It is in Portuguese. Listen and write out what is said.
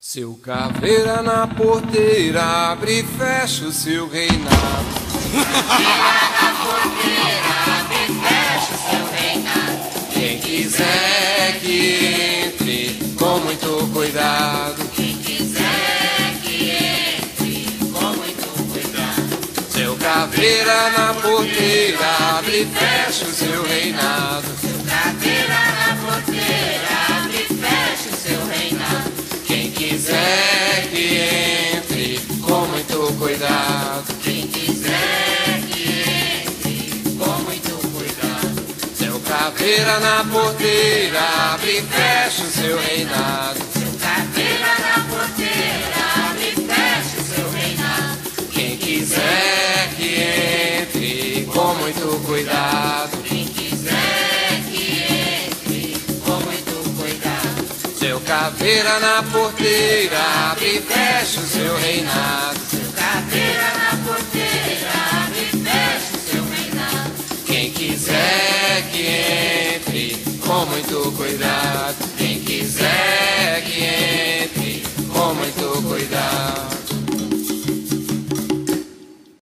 Seu caveira na porteira, abre e fecha o seu reinado. Na porteira, abre e fecha o seu reinado. Quem quiser que entre, com muito cuidado. Quem quiser que entre, com muito cuidado. Seu caveira na porteira, abre e fecha o seu reinado. Seu caveira na porteira, abre e fecha o seu reinado. Quem quiser que entre, com muito cuidado. Quem quiser que entre, com muito cuidado. Seu caveira na porteira, abre e fecha o seu reinado. Seu caveira na porteira, abre e fecha o seu reinado. Quem quiser que entre, com muito cuidado. Quem quiser que entre, com muito cuidado. Seu caveira na porteira, abre e fecha o seu reinado. Seu caveira na porteira, abre e fecha o seu reinado. Quem quiser que entre, com muito cuidado. Quem quiser